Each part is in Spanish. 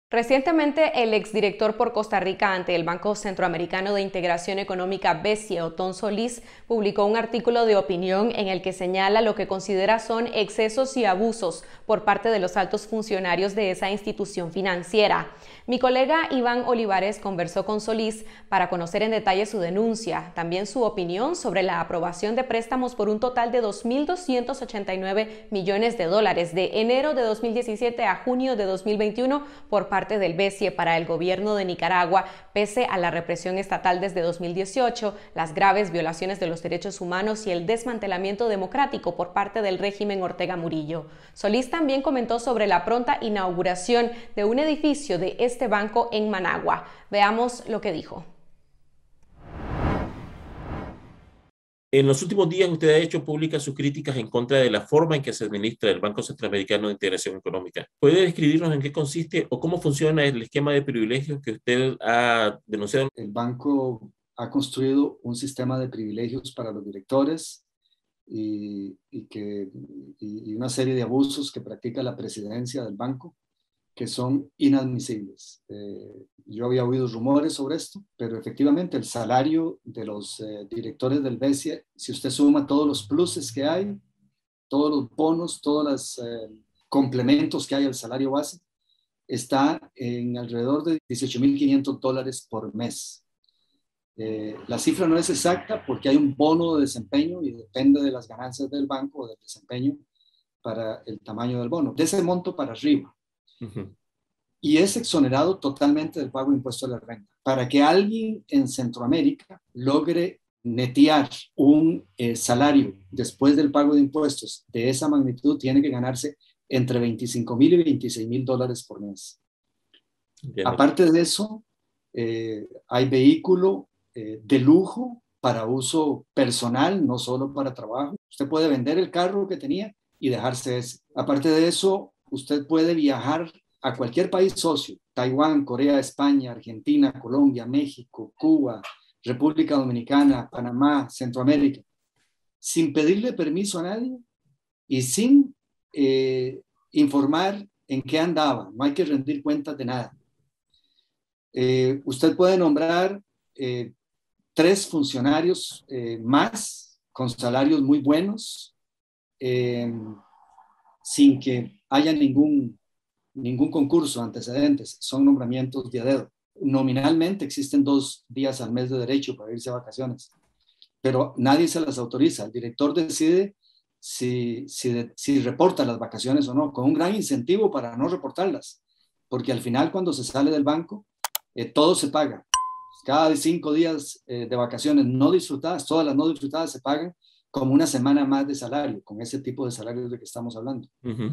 Recientemente, el exdirector por Costa Rica ante el Banco Centroamericano de Integración Económica, BESIE, Otón Solís, publicó un artículo de opinión en el que señala lo que considera son excesos y abusos por parte de los altos funcionarios de esa institución financiera. Mi colega Iván Olivares conversó con Solís para conocer en detalle su denuncia, también su opinión sobre la aprobación de préstamos por un total de 2.289 millones de dólares de enero de 2017 a junio de 2021 por parte del BESIE para el gobierno de Nicaragua, pese a la represión estatal desde 2018, las graves violaciones de los derechos humanos y el desmantelamiento democrático por parte del régimen Ortega Murillo. Solís también comentó sobre la pronta inauguración de un edificio de este banco en Managua. Veamos lo que dijo. En los últimos días usted ha hecho públicas sus críticas en contra de la forma en que se administra el Banco Centroamericano de Integración Económica. ¿Puede describirnos en qué consiste o cómo funciona el esquema de privilegios que usted ha denunciado? El banco ha construido un sistema de privilegios para los directores y una serie de abusos que practica la presidencia del banco que son inadmisibles. Yo había oído rumores sobre esto, pero efectivamente el salario de los directores del BESIE, si usted suma todos los pluses que hay, todos los bonos, todos los complementos que hay al salario base, está en alrededor de $18,500 por mes. La cifra no es exacta porque hay un bono de desempeño y depende de las ganancias del banco o del desempeño para el tamaño del bono. De ese monto para arriba. Uh-huh. Y es exonerado totalmente del pago de impuesto a la renta. Para que alguien en Centroamérica logre netear un salario después del pago de impuestos de esa magnitud, tiene que ganarse entre $25,000 y $26,000 por mes. Entiendo. Aparte de eso, hay vehículo de lujo para uso personal, no solo para trabajo. Usted puede vender el carro que tenía y dejarse ese. Aparte de eso, usted puede viajar a cualquier país socio, Taiwán, Corea, España, Argentina, Colombia, México, Cuba, República Dominicana, Panamá, Centroamérica, sin pedirle permiso a nadie y sin informar en qué andaba. No hay que rendir cuentas de nada. Usted puede nombrar 3 funcionarios más con salarios muy buenos sin que haya ningún concurso, antecedentes, son nombramientos de a dedo. Nominalmente existen 2 días al mes de derecho para irse a vacaciones, pero nadie se las autoriza. El director decide si reporta las vacaciones o no, con un gran incentivo para no reportarlas, porque al final cuando se sale del banco, todo se paga. Cada 5 días de vacaciones no disfrutadas, todas las no disfrutadas se pagan como una semana más de salario, con ese tipo de salarios de que estamos hablando. Uh-huh.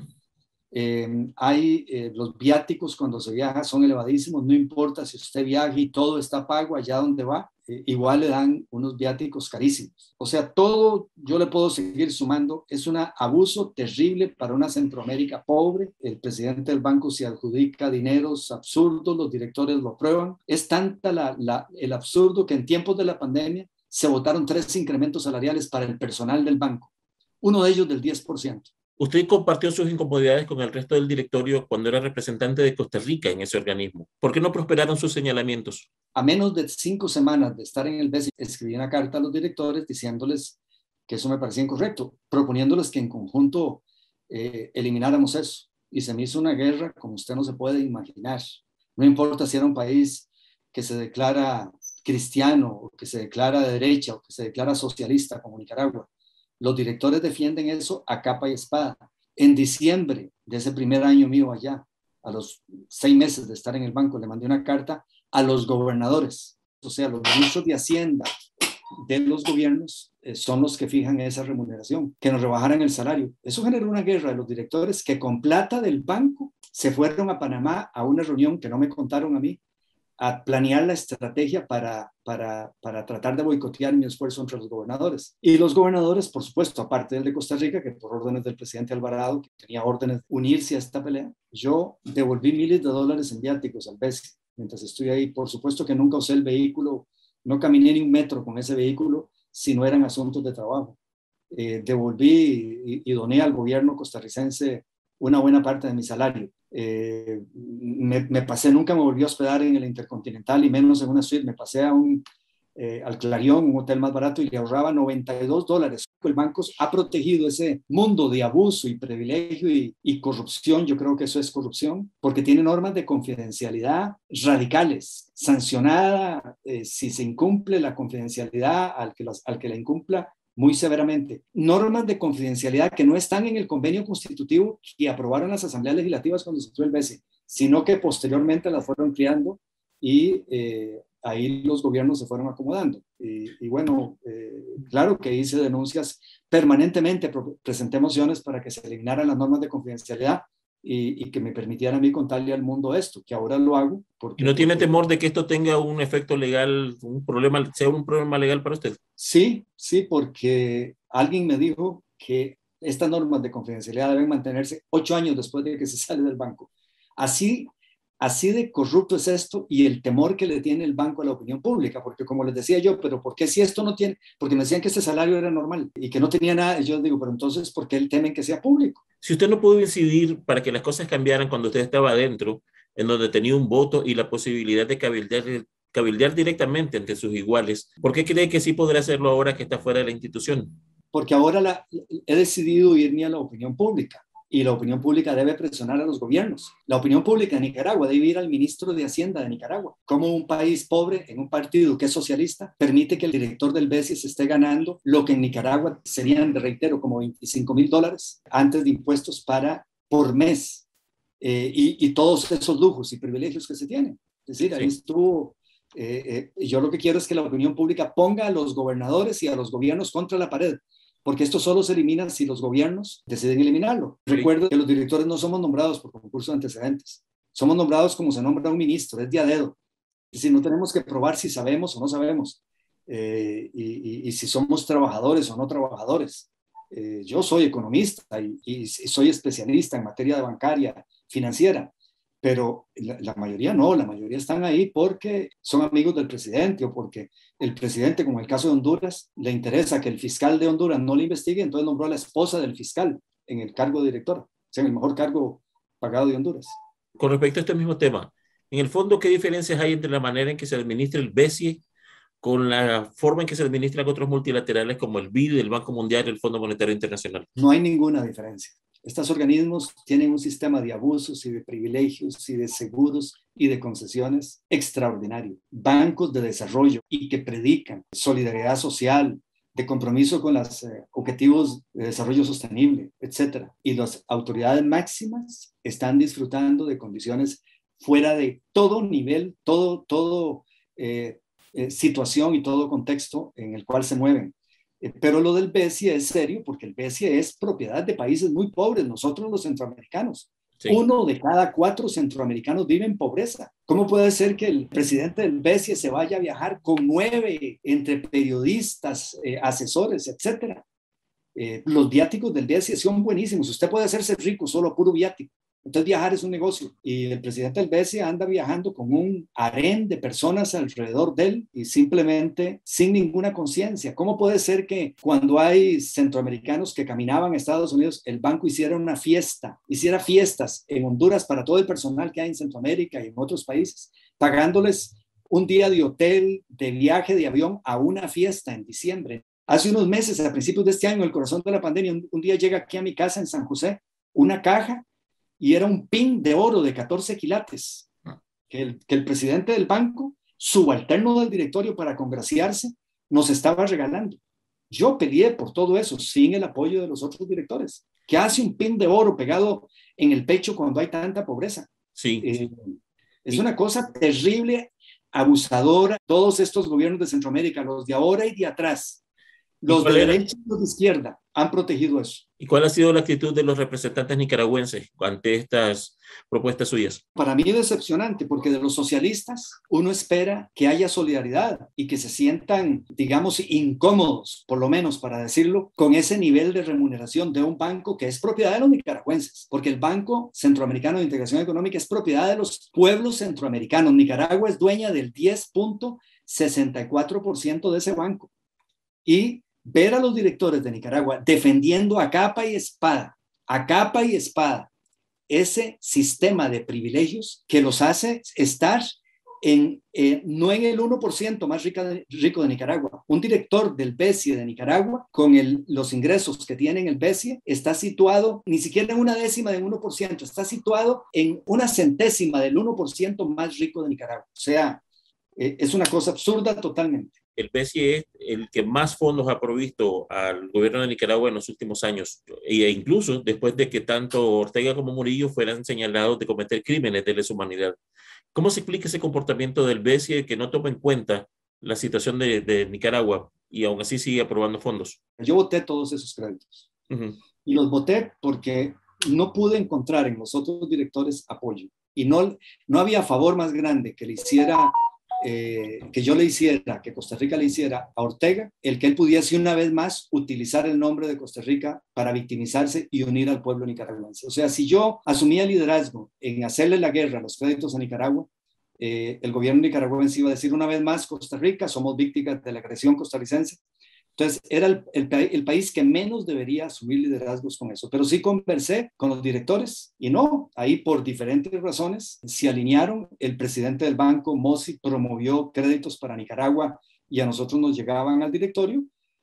Los viáticos cuando se viaja son elevadísimos, no importa si usted viaja y todo está pago allá donde va, igual le dan unos viáticos carísimos. O sea, todo yo le puedo seguir sumando, es un abuso terrible para una Centroamérica pobre. El presidente del banco se adjudica dineros absurdos, los directores lo prueban. Es tanta el absurdo que en tiempos de la pandemia se votaron 3 incrementos salariales para el personal del banco, uno de ellos del 10%. Usted compartió sus incomodidades con el resto del directorio cuando era representante de Costa Rica en ese organismo. ¿Por qué no prosperaron sus señalamientos? A menos de 5 semanas de estar en el BESIE, escribí una carta a los directores diciéndoles que eso me parecía incorrecto, proponiéndoles que en conjunto elimináramos eso. Y se me hizo una guerra como usted no se puede imaginar. No importa si era un país que se declara cristiano, o que se declara de derecha, o que se declara socialista, como Nicaragua. Los directores defienden eso a capa y espada. En diciembre de ese primer año mío allá, a los 6 meses de estar en el banco, le mandé una carta a los gobernadores, o sea, los ministros de Hacienda de los gobiernos son los que fijan esa remuneración, que nos rebajaran el salario. Eso generó una guerra de los directores que con plata del banco se fueron a Panamá a una reunión que no me contaron a mí, a planear la estrategia para tratar de boicotear mi esfuerzo entre los gobernadores. Y los gobernadores, por supuesto, aparte del de Costa Rica, que por órdenes del presidente Alvarado, que tenía órdenes de unirse a esta pelea, yo devolví miles de dólares en viáticos al BESIE mientras estoy ahí. Por supuesto que nunca usé el vehículo, no caminé ni un metro con ese vehículo si no eran asuntos de trabajo. Devolví y doné al gobierno costarricense una buena parte de mi salario. Me pasé, nunca me volví a hospedar en el Intercontinental y menos en una suite. Me pasé al Clarion, un hotel más barato, y le ahorraba $92. El banco ha protegido ese mundo de abuso y privilegio y corrupción. Yo creo que eso es corrupción, porque tiene normas de confidencialidad radicales, sancionada si se incumple la confidencialidad al que la incumpla muy severamente. Normas de confidencialidad que no están en el convenio constitutivo que aprobaron las asambleas legislativas cuando se creó el BCE, sino que posteriormente las fueron creando y ahí los gobiernos se fueron acomodando. Y bueno, claro que hice denuncias permanentemente, presenté mociones para que se eliminaran las normas de confidencialidad y que me permitiera a mí contarle al mundo esto, que ahora lo hago. ¿Y no tiene temor de que esto tenga un efecto legal, sea un problema legal para usted? Sí, porque alguien me dijo que estas normas de confidencialidad deben mantenerse 8 años después de que se sale del banco. Así de corrupto es esto y el temor que le tiene el banco a la opinión pública, porque como les decía yo, pero ¿por qué si esto no tiene? Porque me decían que este salario era normal y que no tenía nada. Y yo digo, pero entonces, ¿por qué temen que sea público? Si usted no pudo incidir para que las cosas cambiaran cuando usted estaba adentro, en donde tenía un voto y la posibilidad de cabildear directamente ante sus iguales, ¿por qué cree que sí podrá hacerlo ahora que está fuera de la institución? Porque ahora he decidido irme a la opinión pública. Y la opinión pública debe presionar a los gobiernos. La opinión pública de Nicaragua debe ir al ministro de Hacienda de Nicaragua. Como un país pobre, en un partido que es socialista, permite que el director del BCE se esté ganando lo que en Nicaragua serían, reitero, como $25,000 antes de impuestos por mes. Y todos esos lujos y privilegios que se tienen. Es decir, ahí estuvo. Yo lo que quiero es que la opinión pública ponga a los gobernadores y a los gobiernos contra la pared, porque esto solo se elimina si los gobiernos deciden eliminarlo. Sí. Recuerdo que los directores no somos nombrados por concurso de antecedentes, somos nombrados como se nombra un ministro, es de a dedo. Es decir, no tenemos que probar si sabemos o no sabemos, y si somos trabajadores o no trabajadores. Yo soy economista y soy especialista en materia de bancaria, financiera, pero la mayoría no, la mayoría están ahí porque son amigos del presidente o porque el presidente, como en el caso de Honduras, le interesa que el fiscal de Honduras no le investigue, entonces nombró a la esposa del fiscal en el cargo de directora, o sea, en el mejor cargo pagado de Honduras. Con respecto a este mismo tema, en el fondo, ¿qué diferencias hay entre la manera en que se administra el BCE con la forma en que se administran otros multilaterales como el BID, el Banco Mundial y el Fondo Monetario Internacional? No hay ninguna diferencia. Estos organismos tienen un sistema de abusos y de privilegios y de seguros y de concesiones extraordinario. Bancos de desarrollo y que predican solidaridad social, de compromiso con los objetivos de desarrollo sostenible, etc. Y las autoridades máximas están disfrutando de condiciones fuera de todo nivel, situación y todo contexto en el cual se mueven. Pero lo del BCE es serio porque el BCE es propiedad de países muy pobres, nosotros los centroamericanos. Sí. 1 de cada 4 centroamericanos vive en pobreza. ¿Cómo puede ser que el presidente del BCE se vaya a viajar con 9 entre periodistas, asesores, etcétera? Los viáticos del BCE son buenísimos. Usted puede hacerse rico solo a puro viático. Entonces viajar es un negocio y el presidente del BCE anda viajando con un harén de personas alrededor de él y simplemente sin ninguna conciencia. ¿Cómo puede ser que cuando hay centroamericanos que caminaban a Estados Unidos, el banco hiciera fiestas en Honduras para todo el personal que hay en Centroamérica y en otros países, pagándoles un día de hotel, de viaje de avión a una fiesta en diciembre? Hace unos meses, a principios de este año, el corazón de la pandemia, un día llega aquí a mi casa en San José una caja y era un pin de oro de 14 quilates que el presidente del banco, subalterno del directorio para congraciarse, nos estaba regalando. Yo peleé por todo eso sin el apoyo de los otros directores. ¿Qué hace un pin de oro pegado en el pecho cuando hay tanta pobreza? Sí. Es una cosa terrible, abusadora. Todos estos gobiernos de Centroamérica, los de ahora y de atrás, los de derecha y los de izquierda, han protegido eso. ¿Y cuál ha sido la actitud de los representantes nicaragüenses ante estas propuestas suyas? Para mí es decepcionante porque de los socialistas uno espera que haya solidaridad y que se sientan, digamos, incómodos, por lo menos para decirlo, con ese nivel de remuneración de un banco que es propiedad de los nicaragüenses, porque el Banco Centroamericano de Integración Económica es propiedad de los pueblos centroamericanos. Nicaragua es dueña del 10.64% de ese banco. Y ver a los directores de Nicaragua defendiendo a capa y espada, ese sistema de privilegios que los hace estar no en el 1% más rico de Nicaragua. Un director del BESIE de Nicaragua, con los ingresos que tiene en el BESIE, está situado ni siquiera en una décima de 1%, está situado en una centésima del 1% más rico de Nicaragua. O sea, es una cosa absurda totalmente. El BESIE es el que más fondos ha provisto al gobierno de Nicaragua en los últimos años, e incluso después de que tanto Ortega como Murillo fueran señalados de cometer crímenes de lesa humanidad. ¿Cómo se explica ese comportamiento del BESIE que no toma en cuenta la situación de Nicaragua y aún así sigue aprobando fondos? Yo voté todos esos créditos. Y los voté porque no pude encontrar en los otros directores apoyo. Y no había favor más grande que le hiciera, que yo le hiciera, que Costa Rica le hiciera a Ortega, el que él pudiese una vez más utilizar el nombre de Costa Rica para victimizarse y unir al pueblo nicaragüense. O sea, si yo asumía liderazgo en hacerle la guerra a los créditos a Nicaragua, el gobierno nicaragüense iba a decir una vez más: Costa Rica, somos víctimas de la agresión costarricense. Entonces, era el país que menos debería asumir liderazgos con eso. Pero sí conversé con los directores y no, ahí por diferentes razones se alinearon. El presidente del banco, Mossi, promovió créditos para Nicaragua y a nosotros nos llegaban al directorio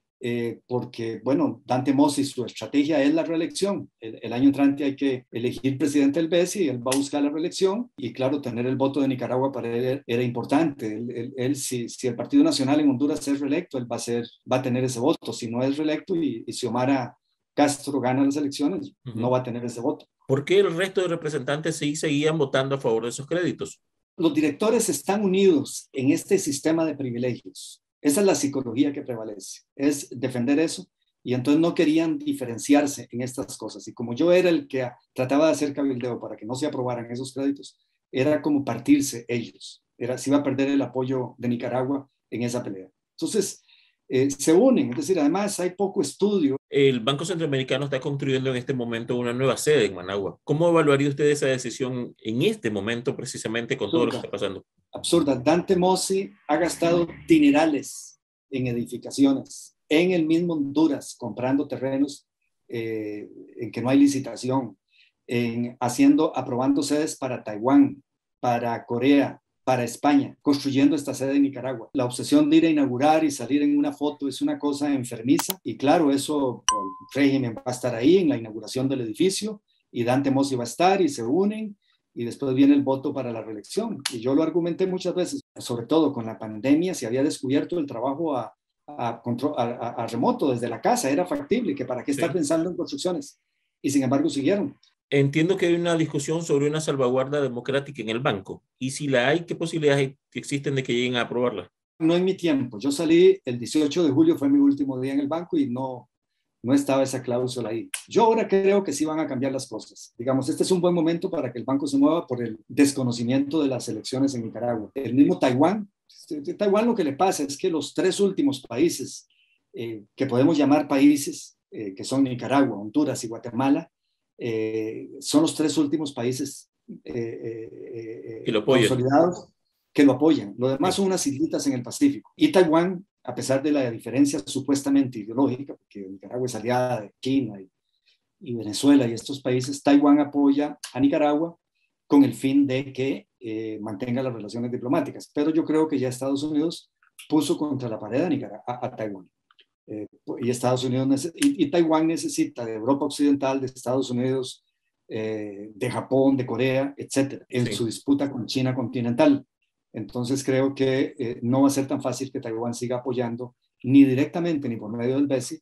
porque, bueno, Dante Mossi, su estrategia es la reelección. El año entrante hay que elegir presidente del BESI y él va a buscar la reelección. Y claro, tener el voto de Nicaragua para él era importante. Si el Partido Nacional en Honduras es reelecto, él va a tener ese voto. Si no es reelecto y Xiomara Castro gana las elecciones, no va a tener ese voto. ¿Por qué el resto de representantes sí seguían votando a favor de esos créditos? Los directores están unidos en este sistema de privilegios. Esa es la psicología que prevalece, es defender eso, y entonces no querían diferenciarse en estas cosas. Y como yo era el que trataba de hacer cabildeo para que no se aprobaran esos créditos, era como partirse ellos. Se iba a perder el apoyo de Nicaragua en esa pelea. Entonces, se unen, es decir, además hay poco estudio. El Banco Centroamericano está construyendo en este momento una nueva sede en Managua. ¿Cómo evaluaría usted esa decisión en este momento, precisamente con todo lo que está pasando? Absurda. Dante Mossi ha gastado dinerales en edificaciones, en el mismo Honduras, comprando terrenos en que no hay licitación, aprobando sedes para Taiwán, para Corea, para España, construyendo esta sede en Nicaragua. La obsesión de ir a inaugurar y salir en una foto es una cosa enfermiza, y claro, eso, el régimen va a estar ahí en la inauguración del edificio, y Dante Mossi va a estar, y se unen, y después viene el voto para la reelección. Y yo lo argumenté muchas veces, sobre todo con la pandemia, se había descubierto el trabajo a remoto, desde la casa, era factible, que para qué estar pensando en construcciones, y sin embargo siguieron. Entiendo que hay una discusión sobre una salvaguarda democrática en el banco, y si la hay, ¿qué posibilidades existen de que lleguen a aprobarla? No en mi tiempo, yo salí el 18 de julio, fue mi último día en el banco, y no estaba esa cláusula ahí. Yo ahora creo que sí van a cambiar las cosas. Digamos, este es un buen momento para que el banco se mueva por el desconocimiento de las elecciones en Nicaragua. El mismo Taiwán lo que le pasa es que los tres últimos países que podemos llamar países, que son Nicaragua, Honduras y Guatemala, son los tres últimos países consolidados que lo apoyan. Lo demás son unas islitas en el Pacífico. Y Taiwán, a pesar de la diferencia supuestamente ideológica, porque Nicaragua es aliada de China y Venezuela y estos países, Taiwán apoya a Nicaragua con el fin de que mantenga las relaciones diplomáticas. Pero yo creo que ya Estados Unidos puso contra la pared a Taiwán. Y Estados Unidos y Taiwán necesita de Europa Occidental, de Estados Unidos, de Japón, de Corea, etcétera, en su disputa con China continental. Entonces creo que no va a ser tan fácil que Taiwán siga apoyando ni directamente ni por medio del BESI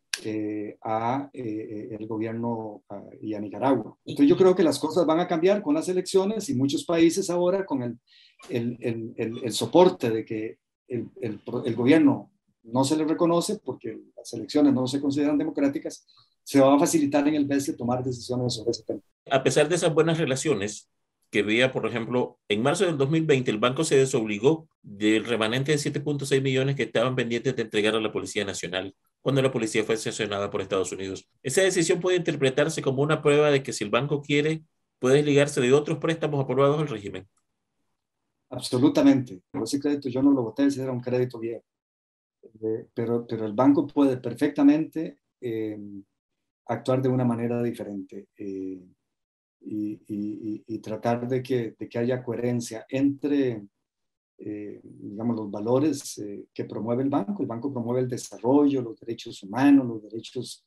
el gobierno y a Nicaragua. Entonces yo creo que las cosas van a cambiar con las elecciones, y muchos países ahora con el soporte de que el gobierno no se le reconoce porque las elecciones no se consideran democráticas, se va a facilitar en el BESI tomar decisiones sobre ese tema. A pesar de esas buenas relaciones que veía, por ejemplo, en marzo del 2020 el banco se desobligó del remanente de 7.6 millones que estaban pendientes de entregar a la Policía Nacional cuando la policía fue sancionada por Estados Unidos. Esa decisión puede interpretarse como una prueba de que si el banco quiere, puede desligarse de otros préstamos aprobados al régimen. Absolutamente. Ese crédito yo no lo voté, ese era un crédito viejo. Pero el banco puede perfectamente actuar de una manera diferente. y tratar de que haya coherencia entre, digamos, los valores que promueve el banco. El banco promueve el desarrollo, los derechos humanos, los derechos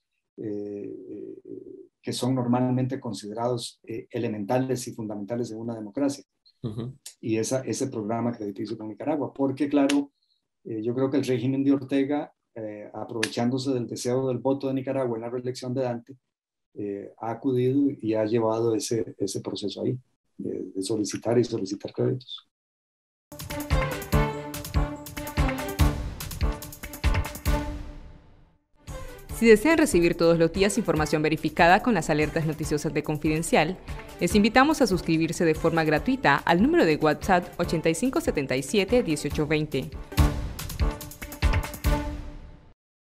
que son normalmente considerados elementales y fundamentales en una democracia. Y ese programa crediticio con Nicaragua, porque claro, yo creo que el régimen de Ortega, aprovechándose del deseo del voto de Nicaragua en la reelección de Dante, ha acudido y ha llevado ese proceso ahí, de solicitar créditos. Si desean recibir todos los días información verificada con las alertas noticiosas de Confidencial, les invitamos a suscribirse de forma gratuita al número de WhatsApp 8577 1820.